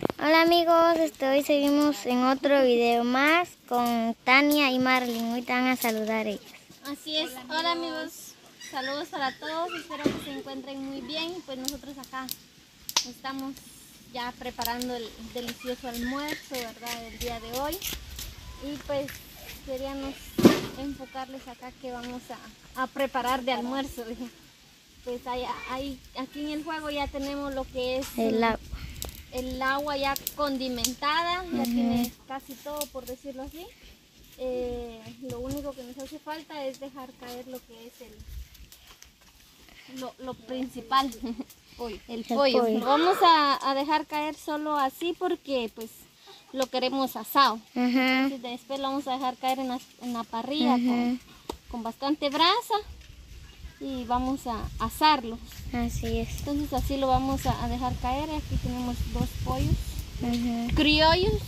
Hola amigos, hoy seguimos en otro video más con Tania y Marlin. Hoy te van a saludar ellas. Así es. Hola amigos, saludos para todos, espero que se encuentren muy bien. Pues nosotros acá estamos ya preparando el delicioso almuerzo, ¿verdad? El día de hoy. Y pues queríamos enfocarles acá que vamos a preparar de almuerzo. Pues aquí en el juego ya tenemos lo que es el agua ya condimentada, ya tiene casi todo, por decirlo así. Lo único que nos hace falta es dejar caer lo que es lo principal, el pollo. Lo vamos a dejar caer solo así porque pues lo queremos asado. Entonces, después lo vamos a dejar caer en la parrilla con bastante brasa y vamos a asarlo. Así es. Entonces así lo vamos a dejar caer. Aquí tenemos 2 pollos criollos.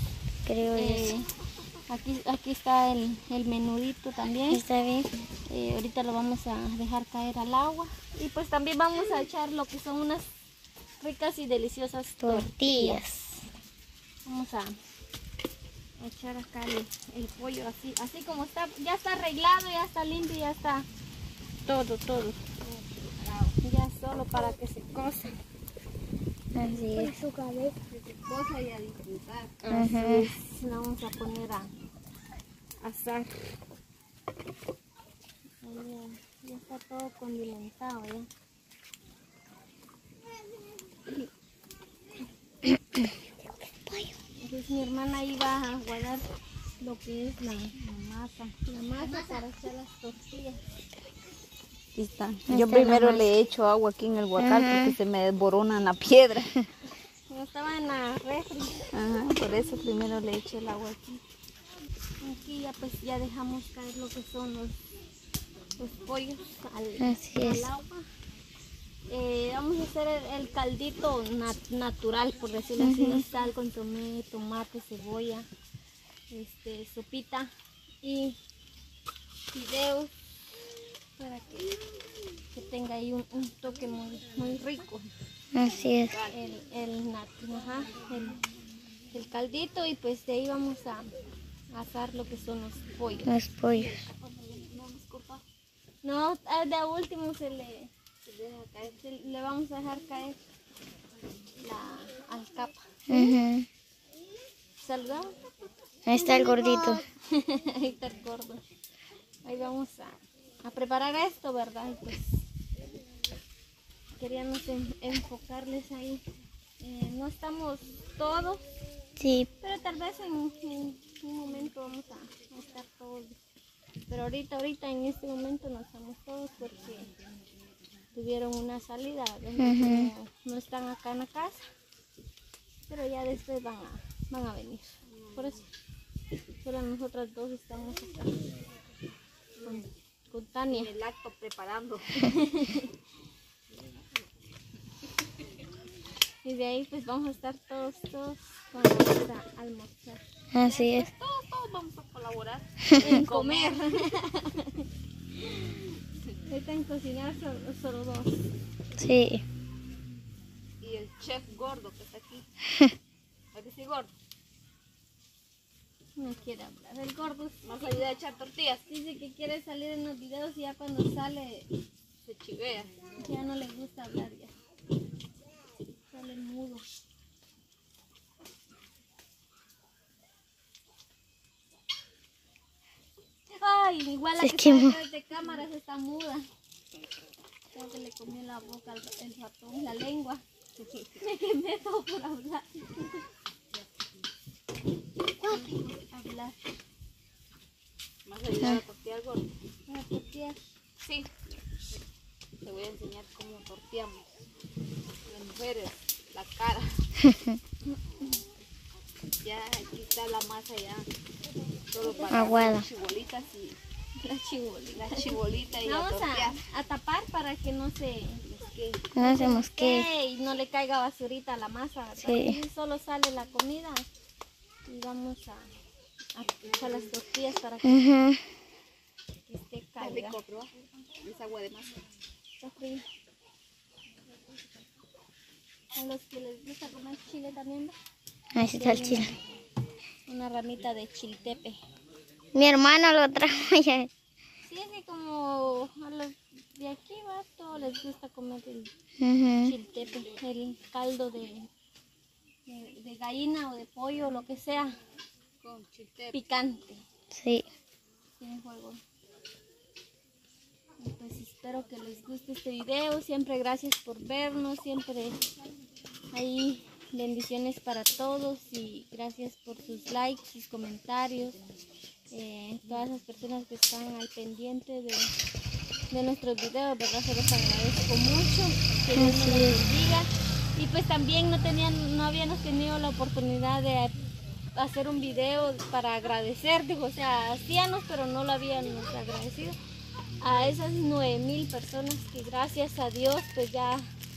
Aquí está el menudito también. Está bien. Ahorita lo vamos a dejar caer al agua. Y pues también vamos a echar lo que son unas ricas y deliciosas tortillas. Vamos a echar acá el pollo así como está. Ya está arreglado, ya está limpio, ya está todo. Ya solo para que se cosa. Así es. Su cabeza que se cosa y a disfrutar. Así es. La vamos a poner a asar. Ya está todo condimentado ya. Entonces mi hermana iba a guardar lo que es la masa para hacer las tortillas. Aquí está. Yo primero le echo agua aquí en el guacal porque se me desborona en la piedra. No estaba en la refri. Por eso primero le echo el agua aquí. Aquí ya dejamos caer lo que son los pollos al agua. Vamos a hacer el caldito natural, por decirlo así, sal, consomé, tomate, cebolla, sopita y fideos para que tenga ahí un toque muy rico. Así es. El caldito, y pues de ahí vamos a asar lo que son los pollos. Los pollos. No, de último le vamos a dejar caer la alcapa. ¿Saludamos? Ahí está el gordito. Ahí está el gordo. Ahí vamos a preparar esto, ¿verdad? Y pues queríamos enfocarles ahí. No estamos todos, sí, pero tal vez en un momento vamos a estar todos. Pero ahorita en este momento no estamos todos porque tuvieron una salida, no están acá en la casa, pero ya después van a venir. Por eso solo nosotras dos estamos acá con Tania. En el acto preparando. Y de ahí pues vamos a estar todos cuando vamos a almorzar. Así es. Todos vamos a colaborar en comer. Ahorita en cocinar solo 2. Sí. Y el chef gordo que está aquí. ¿A que sí, gordo? No quiere hablar. El gordo nos ayuda a echar tortillas. Dice que quiere salir en los videos y ya cuando sale se chivea. Ya no le gusta hablar ya. Sale mudo. Ay, igual la que está detrás de cámaras está muda. Creo que le comió la boca el ratón, la lengua. Me quemé todo por hablar. Hablar. ¿Vas a ayudar a tortear, gordo? ¿A tortear? Sí. Te voy a enseñar cómo torteamos. Las mujeres, la cara. Ya aquí está la masa ya. Todo para aguada. Las chibolitas y la chibolita y vamos la tortilla. a tapar para que no se mosquee y no le caiga basurita a la masa, ¿verdad? Sí. Y solo sale la comida y vamos a echar las tortillas para que esté cálida. Es agua de masa. Está frío. A los que les gusta comer chile también, ¿no? Ahí está el chile. Una ramita de chiltepe. Mi hermano lo trajo ya. Sí, así como a los de aquí, va, todos les gusta comer el chiltepe, el caldo de gallina o de pollo, lo que sea, Con chiltepe. picante. Sí. Sin juego. Y pues espero que les guste este video. Siempre gracias por vernos. Siempre hay bendiciones para todos. Y gracias por sus likes, sus comentarios. Todas las personas que están al pendiente de nuestros videos, ¿verdad? Se los agradezco mucho. Que Dios nos los bendiga. Y pues también no habíamos tenido la oportunidad de hacer un video para agradecer, digo, o sea, hacíamos, pero no lo habíamos agradecido a esas 9,000 personas que gracias a Dios pues ya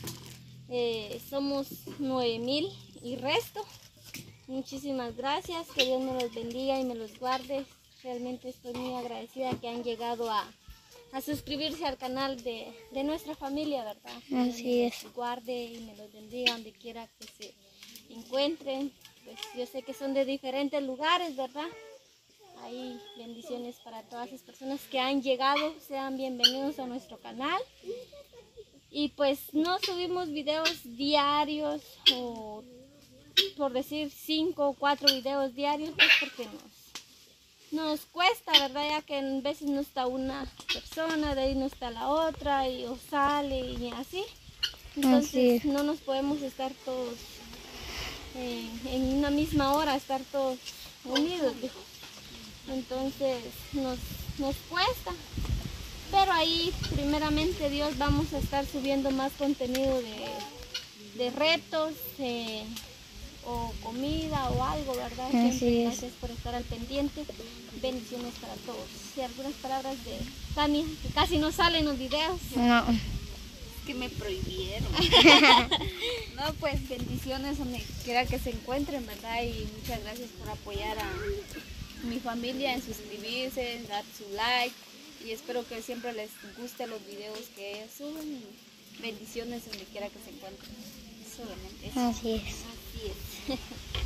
somos 9,000 y resto. Muchísimas gracias, que Dios me los bendiga y me los guarde. Realmente estoy muy agradecida que han llegado a suscribirse al canal de nuestra familia, ¿verdad? Así es. Que me los guarde y me los bendiga donde quiera que se encuentren. Pues yo sé que son de diferentes lugares, ¿verdad? Hay bendiciones para todas las personas que han llegado. Sean bienvenidos a nuestro canal. Y pues no subimos videos diarios o por decir 5 o 4 videos diarios, pues porque nos cuesta, ¿verdad? Ya que en veces no está una persona, de ahí no está la otra, y o sale y así. Entonces no nos podemos estar todos en una misma hora, estar todos unidos, dijo. Entonces nos cuesta. Pero ahí, primeramente Dios, vamos a estar subiendo más contenido de retos, o comida o algo, ¿verdad? Siempre gracias por estar al pendiente. Bendiciones para todos. Y algunas palabras de Tania, que casi no salen los videos. No. Que me prohibieron. No, pues bendiciones donde quiera que se encuentren, ¿verdad? Y muchas gracias por apoyar a mi familia en suscribirse, en dar su like. Y espero que siempre les gusten los videos que ellas suben. Y bendiciones donde quiera que se encuentren. Solamente eso. Así es. Así es.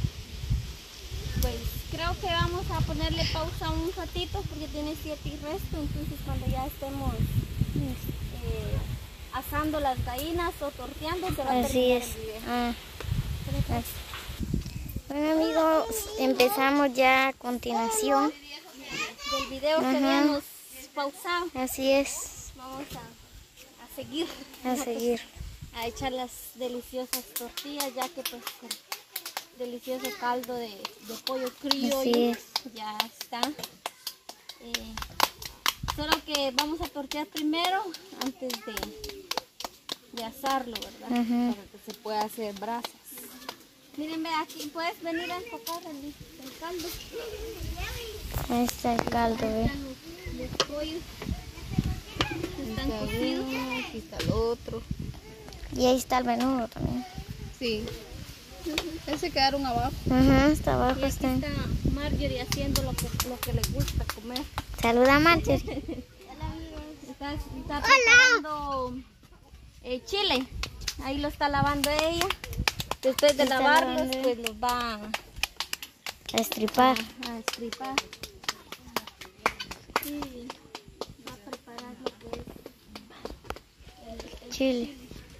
Pues creo que vamos a ponerle pausa un ratito porque tiene 7 y resto. Entonces cuando ya estemos asando las gallinas o torteando, se va a terminar el video. Bueno amigos, empezamos ya a continuación del video que habíamos pausado. Así es. Vamos a seguir. A seguir. A echar las deliciosas tortillas, ya que pues el delicioso caldo de pollo criollo ya está. Solo que vamos a tortear primero antes de asarlo, ¿verdad? Para que se pueda hacer brasas. Miren, ve aquí, puedes venir a enfocar el caldo. Ahí está el caldo, ve. Los pollos están cocidos. Aquí está el otro. Y ahí está el menudo también. Sí. Ese quedaron abajo. Está abajo. Y aquí está Marjorie haciendo lo que le gusta comer. Saluda a Marjorie. Está preparando chile. Ahí lo está lavando ella. Después de lavarlos, pues los va a estripar. A estripar. Sí, va a preparar lo que es el chile.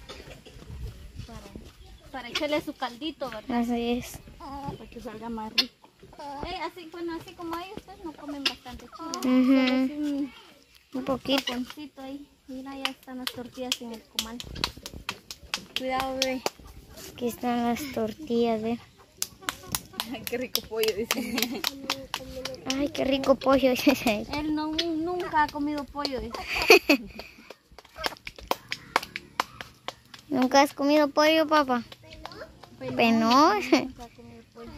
Para echarle su caldito, ¿verdad? Así es. Para que salga más rico. Así como ellos pues no comen bastante chile. Un poquito. Poncito ahí. Mira, ya están las tortillas en el comal. Cuidado, bebé. Aquí están las tortillas, ¿eh? Ay, qué rico pollo, dice. Ay, qué rico pollo, dice. Él nunca ha comido pollo, dice. ¿Nunca has comido pollo, papá? Pero no. Nunca ha comido pollo.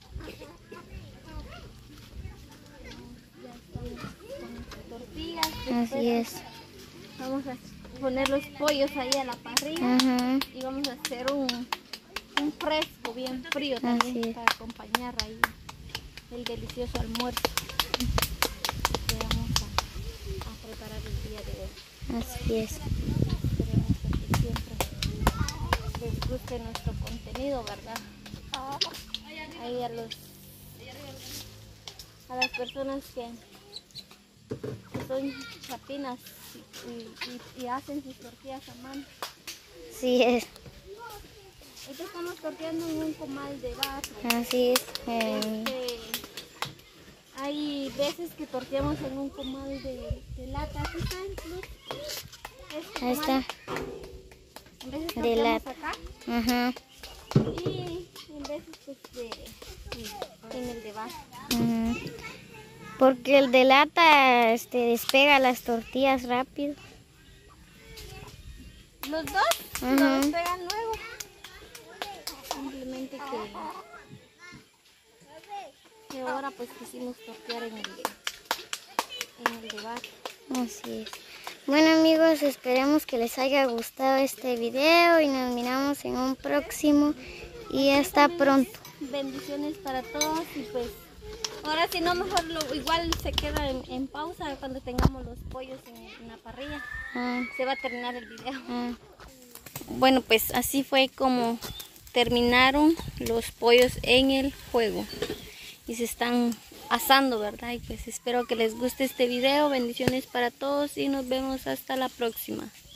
Ya estamos con las tortillas. Así es. Vamos a poner los pollos ahí a la parrilla. Y vamos a hacer un fresco bien frío también para acompañar ahí el delicioso almuerzo que vamos a preparar el día de hoy. Así es. Esperemos que siempre les guste nuestro contenido, ¿verdad? ahí a las personas que son chapinas y hacen sus tortillas a mano. Sí es. Ahorita estamos torteando en un comal de barro. Así es. Hay veces que torteamos en un comal de lata. ¿Aquí está el plus? Ahí está. En veces De torteamos lata. acá Ajá. y en veces pues en el de barro. Ujú. Porque el de lata despega las tortillas rápido. Los dos Ajá. lo despegan luego. Simplemente que ahora pues quisimos tortear en el de barro. Así es. Bueno amigos, esperemos que les haya gustado este video y nos miramos en un próximo y hasta pronto. Bendiciones para todos y pues ahora si no mejor igual se queda en pausa cuando tengamos los pollos en la parrilla. Ah, Se va a terminar el video. ah. Bueno, pues así fue como terminaron los pollos en el fuego y se están asando, ¿verdad? Y pues espero que les guste este video. Bendiciones para todos y nos vemos hasta la próxima.